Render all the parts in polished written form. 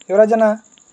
யுவராஜண்ணா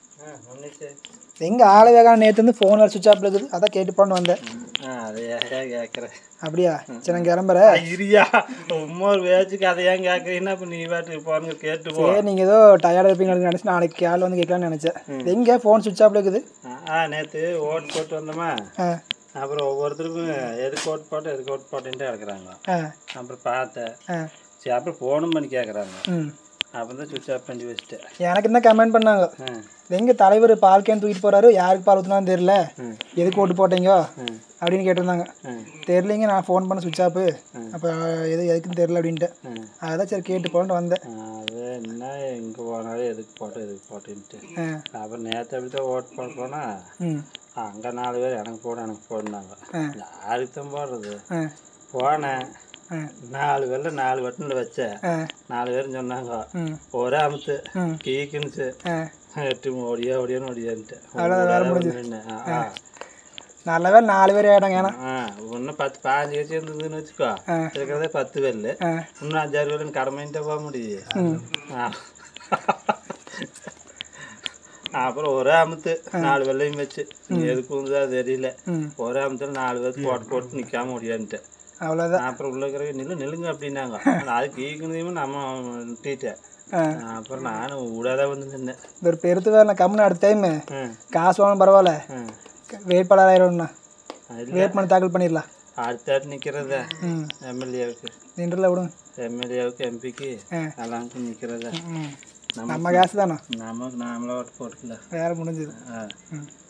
எங்கே ஆளை வேகான நேற்று வந்து ஃபோன் வேறு சுவிட்ச் ஆஃபில் இருக்குது, அதான் கேட்டு போன்னு வந்தேன். கேட்குறேன். அப்படியா? சரி நான் கிளம்புறேன். இருயா ஒரு வேச்சுக்கு அதை ஏன் கேட்குறீங்கன்னா இப்போ நீ பாட்டுக்கு போன கேட்டு போ. சரி நீங்கள் ஏதோ டயர்டாக இருப்பீங்கன்னு நினச்சி நாளைக்கு கேள் வந்து கேட்கலான்னு நினச்சேன். எங்கே ஃபோன் சுவிட்ச் ஆஃபில் இருக்குது? நேற்று ஓட்டு போட்டு வந்தோமா, அப்புறம் ஒவ்வொருத்தருக்கும் எதுக்கு ஓட்டு போட்டு எதுக்கு ஓட்டு போட்டுன்ட்டு இருக்கிறாங்க. அப்புறம் பார்த்தேன், சரி அப்புறம் ஃபோனும் பண்ணி கேட்குறாங்க. அப்புறம் தான் சுவிட்ச் ஆஃப் பண்ணி வச்சுட்டேன். எனக்கு என்ன கமெண்ட் பண்ணாங்க, எங்கள் தலைவர் பால் கேன் தூக்கிட்டு போகிறாரு, யாருக்கு பால் ஊற்றினான்னு தெரில, எதுக்கு ஓட்டு போட்டீங்க அப்படின்னு கேட்டிருந்தாங்க. தெரிலிங்க, நான் ஃபோன் பண்ண சுவிட்ச் ஆஃபு, அப்போ எதுக்குன்னு தெரில அப்படின்ட்டு. அதான் சரி கேட்டு போகலான்ட்டு வந்தேன். அது என்ன எங்கே போனாலும் எதுக்கு போட்டுன்ட்டு. அப்புறம் நேற்று அப்படி தான் ஓட்டு போட போனால் அங்கே 4 பேர் எனக்கு போடுனாங்க. யாருக்கு தான் போடுறது? போனேன், 4 பேரில் 4 பட்டனில் வச்சேன். 4 பேரும் சொன்னாங்க ஒரே அமுத்து கீக்குன்னுச்சு, எட்டு ஓடியான்னு ஓடியான்ட்டு. நல்ல பேர் 4 பேர் ஆகிட்டாங்க. ஏன்னா இன்னும் 10-15 வச்சு இருந்ததுன்னு வச்சுக்கோ, இருக்கிறதே 10 பேர், இன்னும் 5-6 பேர் கடமைன்ட்டு போக முடியும். அப்புறம் ஒரே அமுத்து 4 வெள்ளையும் வச்சு எதுக்கு வந்து அது தெரியல, ஒரே அமுத்துல 4 பேர் போட்டு நிற்காம முடியான்ட்டு. அவ்வளோதான். அப்புறம் உள்ள இருக்கிற நில்லுங்க அப்படின்னாங்க. அதுக்கு ஈக்குனதையும் நம்ம நிறுத்திட்டேன். அப்புறம் நானும் விடாத வந்து நின்னேன். ஒரு பெருத்து வேறு கம்முன்னு அடுத்த டைம் காசு வாங்க பரவாயில்ல, வேட்பாளர் ஆயிடும்ண்ணா, வேட்புமனு தாக்கல் பண்ணிடலாம். அடுத்த நிற்கிறத எம்எல்ஏவுக்கு நின்றுல விடுங்க, எம்எல்ஏவுக்கு எம்பிக்கு எல்லாருக்கும் நிற்கிறத நம்ம காசு தானே, நாமளே ஓட்டு போட்டுக்கல, வேற முடிஞ்சது.